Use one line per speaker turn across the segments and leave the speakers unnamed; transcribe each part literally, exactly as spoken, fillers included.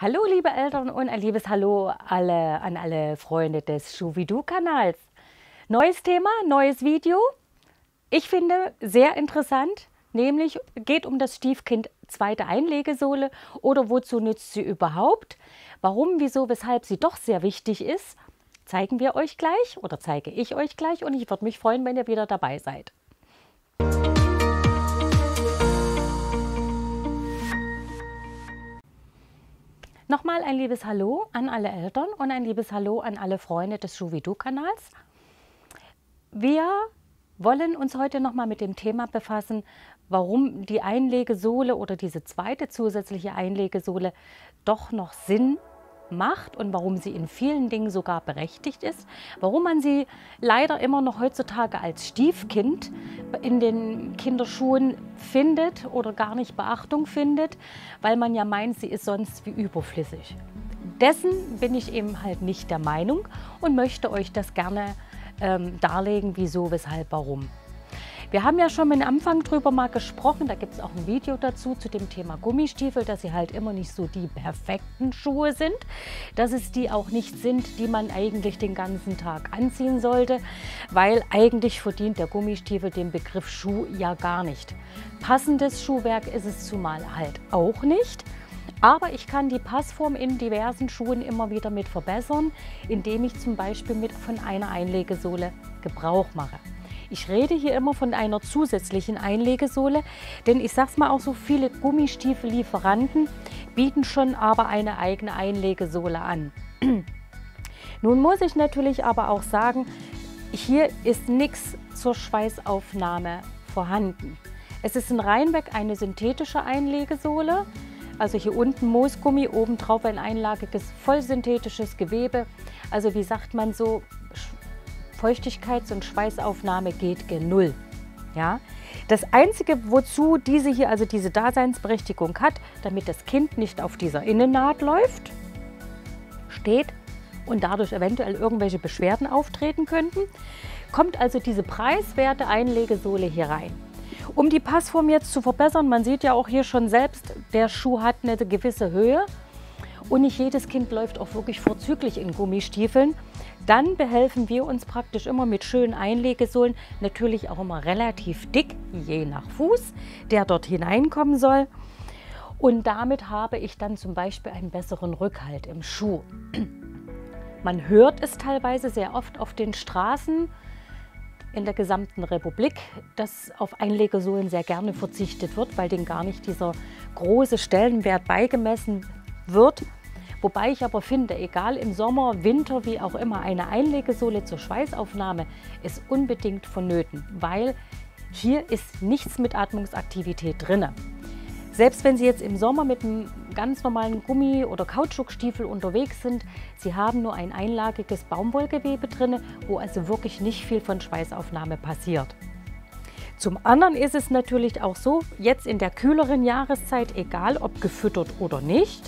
Hallo liebe Eltern und ein liebes Hallo alle, an alle Freunde des Schuhvidu-Kanals. Neues Thema, neues Video. Ich finde sehr interessant, nämlich geht um das Stiefkind zweite Einlegesohle oder wozu nützt sie überhaupt? Warum, wieso, weshalb sie doch sehr wichtig ist, zeigen wir euch gleich oder zeige ich euch gleich und ich würde mich freuen, wenn ihr wieder dabei seid. Nochmal ein liebes Hallo an alle Eltern und ein liebes Hallo an alle Freunde des Schuhvidu-Kanals. Wir wollen uns heute nochmal mit dem Thema befassen, warum die Einlegesohle oder diese zweite zusätzliche Einlegesohle doch noch Sinn macht und warum sie in vielen Dingen sogar berechtigt ist, warum man sie leider immer noch heutzutage als Stiefkind in den Kinderschuhen findet oder gar nicht Beachtung findet, weil man ja meint, sie ist sonst wie überflüssig. Dessen bin ich eben halt nicht der Meinung und möchte euch das gerne ähm, darlegen, wieso, weshalb, warum. Wir haben ja schon am Anfang drüber mal gesprochen, da gibt es auch ein Video dazu, zu dem Thema Gummistiefel, dass sie halt immer nicht so die perfekten Schuhe sind, dass es die auch nicht sind, die man eigentlich den ganzen Tag anziehen sollte, weil eigentlich verdient der Gummistiefel den Begriff Schuh ja gar nicht. Passendes Schuhwerk ist es zumal halt auch nicht. Aber ich kann die Passform in diversen Schuhen immer wieder mit verbessern, indem ich zum Beispiel mit von einer Einlegesohle Gebrauch mache. Ich rede hier immer von einer zusätzlichen Einlegesohle, denn ich sage es mal auch so, viele Gummistiefellieferanten bieten schon aber eine eigene Einlegesohle an. Nun muss ich natürlich aber auch sagen, hier ist nichts zur Schweißaufnahme vorhanden. Es ist in reinweg eine synthetische Einlegesohle, also hier unten Moosgummi, obendrauf ein einlagiges vollsynthetisches Gewebe, also wie sagt man so, Feuchtigkeits- und Schweißaufnahme geht gen Null. Ja? Das Einzige, wozu diese hier, also diese Daseinsberechtigung hat, damit das Kind nicht auf dieser Innennaht läuft, steht und dadurch eventuell irgendwelche Beschwerden auftreten könnten, kommt also diese preiswerte Einlegesohle hier rein. Um die Passform jetzt zu verbessern, man sieht ja auch hier schon selbst, der Schuh hat eine gewisse Höhe und nicht jedes Kind läuft auch wirklich vorzüglich in Gummistiefeln. Dann behelfen wir uns praktisch immer mit schönen Einlegesohlen, natürlich auch immer relativ dick, je nach Fuß, der dort hineinkommen soll. Und damit habe ich dann zum Beispiel einen besseren Rückhalt im Schuh. Man hört es teilweise sehr oft auf den Straßen in der gesamten Republik, dass auf Einlegesohlen sehr gerne verzichtet wird, weil denen gar nicht dieser große Stellenwert beigemessen wird. Wobei ich aber finde, egal im Sommer, Winter, wie auch immer, eine Einlegesohle zur Schweißaufnahme ist unbedingt vonnöten, weil hier ist nichts mit Atmungsaktivität drin. Selbst wenn Sie jetzt im Sommer mit einem ganz normalen Gummi- oder Kautschukstiefel unterwegs sind, Sie haben nur ein einlagiges Baumwollgewebe drin, wo also wirklich nicht viel von Schweißaufnahme passiert. Zum anderen ist es natürlich auch so, jetzt in der kühleren Jahreszeit, egal ob gefüttert oder nicht,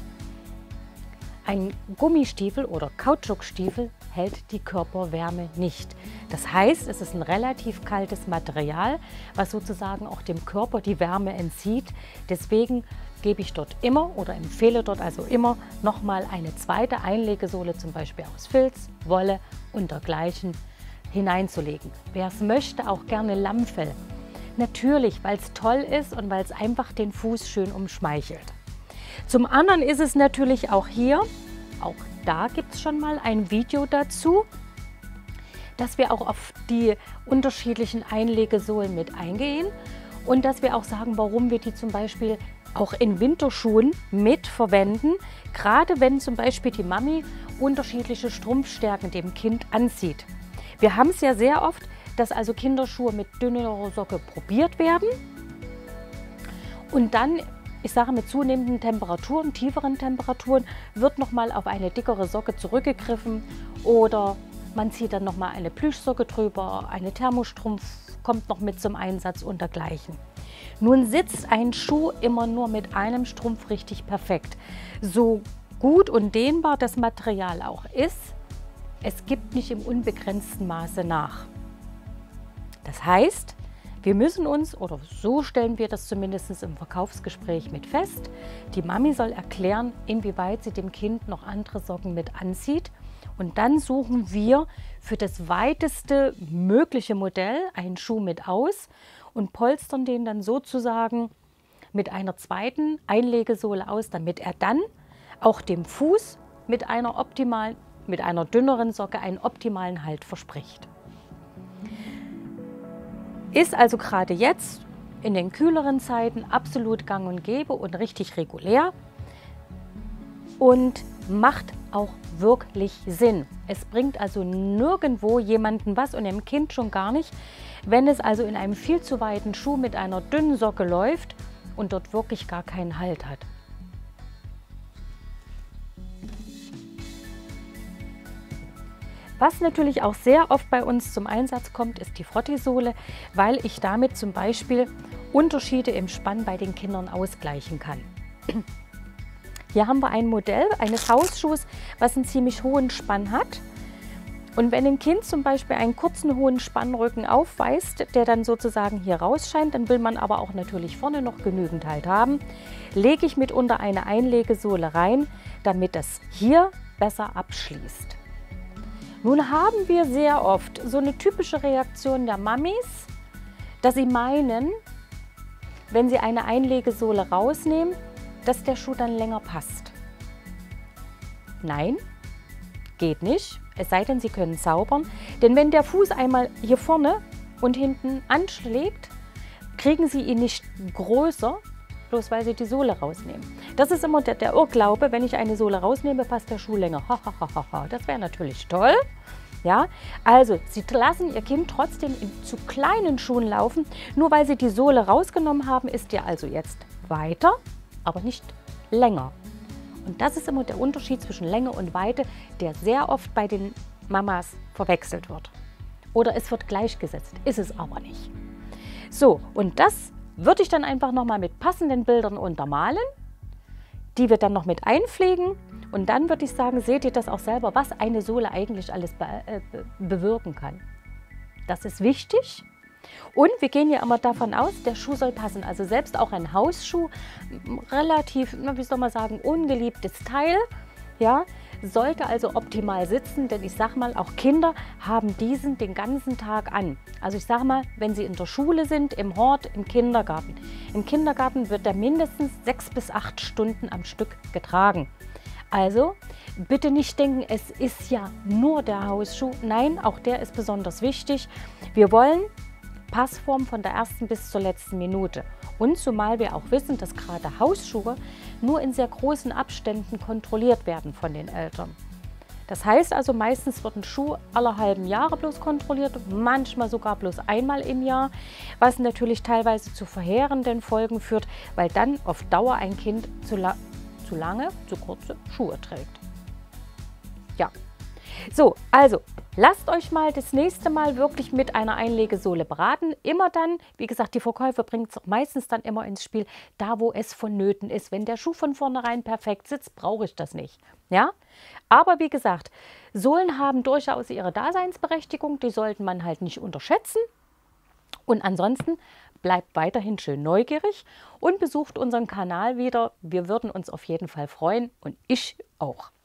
ein Gummistiefel oder Kautschukstiefel hält die Körperwärme nicht. Das heißt, es ist ein relativ kaltes Material, was sozusagen auch dem Körper die Wärme entzieht. Deswegen gebe ich dort immer oder empfehle dort also immer nochmal eine zweite Einlegesohle, zum Beispiel aus Filz, Wolle und dergleichen hineinzulegen. Wer es möchte, auch gerne Lammfell. Natürlich, weil es toll ist und weil es einfach den Fuß schön umschmeichelt. Zum anderen ist es natürlich auch hier, auch da gibt es schon mal ein Video dazu, dass wir auch auf die unterschiedlichen Einlegesohlen mit eingehen und dass wir auch sagen, warum wir die zum Beispiel auch in Winterschuhen mit verwenden, gerade wenn zum Beispiel die Mami unterschiedliche Strumpfstärken dem Kind anzieht. Wir haben es ja sehr oft, dass also Kinderschuhe mit dünnerer Socke probiert werden und dann, ich sage mit zunehmenden Temperaturen, tieferen Temperaturen, wird nochmal auf eine dickere Socke zurückgegriffen oder man zieht dann nochmal eine Plüschsocke drüber, eine Thermostrumpf kommt noch mit zum Einsatz und dergleichen. Nun sitzt ein Schuh immer nur mit einem Strumpf richtig perfekt. So gut und dehnbar das Material auch ist, es gibt nicht im unbegrenzten Maße nach. Das heißt, Wir müssen uns, oder so stellen wir das zumindest im Verkaufsgespräch mit fest, die Mami soll erklären, inwieweit sie dem Kind noch andere Socken mit anzieht. Und dann suchen wir für das weiteste mögliche Modell einen Schuh mit aus und polstern den dann sozusagen mit einer zweiten Einlegesohle aus, damit er dann auch dem Fuß mit einer optimalen, mit einer dünneren Socke einen optimalen Halt verspricht. Ist also gerade jetzt in den kühleren Zeiten absolut gang und gäbe und richtig regulär und macht auch wirklich Sinn. Es bringt also nirgendwo jemanden was und dem Kind schon gar nicht, wenn es also in einem viel zu weiten Schuh mit einer dünnen Socke läuft und dort wirklich gar keinen Halt hat. Was natürlich auch sehr oft bei uns zum Einsatz kommt, ist die Frottisohle, weil ich damit zum Beispiel Unterschiede im Spann bei den Kindern ausgleichen kann. Hier haben wir ein Modell eines Hausschuhs, was einen ziemlich hohen Spann hat. Und wenn ein Kind zum Beispiel einen kurzen, hohen Spannrücken aufweist, der dann sozusagen hier rausscheint, dann will man aber auch natürlich vorne noch genügend Halt haben, lege ich mitunter eine Einlegesohle rein, damit das hier besser abschließt. Nun haben wir sehr oft so eine typische Reaktion der Mamis, dass sie meinen, wenn sie eine Einlegesohle rausnehmen, dass der Schuh dann länger passt. Nein, geht nicht, es sei denn, Sie können zaubern. Denn wenn der Fuß einmal hier vorne und hinten anschlägt, kriegen Sie ihn nicht größer, bloß weil Sie die Sohle rausnehmen. Das ist immer der, der Irrglaube, wenn ich eine Sohle rausnehme, passt der Schuh länger. Das wäre natürlich toll. Ja, also Sie lassen Ihr Kind trotzdem in zu kleinen Schuhen laufen. Nur weil Sie die Sohle rausgenommen haben, ist der also jetzt weiter, aber nicht länger. Und das ist immer der Unterschied zwischen Länge und Weite, der sehr oft bei den Mamas verwechselt wird. Oder es wird gleichgesetzt, ist es aber nicht. So, und das würde ich dann einfach nochmal mit passenden Bildern untermalen, die wir dann noch mit einpflegen. Und dann würde ich sagen, seht ihr das auch selber, was eine Sohle eigentlich alles be äh, bewirken kann. Das ist wichtig. Und wir gehen ja immer davon aus, der Schuh soll passen. Also selbst auch ein Hausschuh, relativ, wie soll man sagen, ungeliebtes Teil, ja, sollte also optimal sitzen. Denn ich sage mal, auch Kinder haben diesen den ganzen Tag an. Also ich sage mal, wenn sie in der Schule sind, im Hort, im Kindergarten. Im Kindergarten wird der mindestens sechs bis acht Stunden am Stück getragen. Also bitte nicht denken, es ist ja nur der Hausschuh. Nein, auch der ist besonders wichtig. Wir wollen Passform von der ersten bis zur letzten Minute. Und zumal wir auch wissen, dass gerade Hausschuhe nur in sehr großen Abständen kontrolliert werden von den Eltern. Das heißt also, meistens wird ein Schuh alle halben Jahre bloß kontrolliert, manchmal sogar bloß einmal im Jahr, was natürlich teilweise zu verheerenden Folgen führt, weil dann auf Dauer ein Kind zu, la zu lange, zu kurze Schuhe trägt. Ja. So, also lasst euch mal das nächste Mal wirklich mit einer Einlegesohle beraten. Immer dann, wie gesagt, die Verkäufer bringen es meistens dann immer ins Spiel, da wo es vonnöten ist. Wenn der Schuh von vornherein perfekt sitzt, brauche ich das nicht. Ja? Aber wie gesagt, Sohlen haben durchaus ihre Daseinsberechtigung, die sollte man halt nicht unterschätzen. Und ansonsten bleibt weiterhin schön neugierig und besucht unseren Kanal wieder. Wir würden uns auf jeden Fall freuen und ich auch.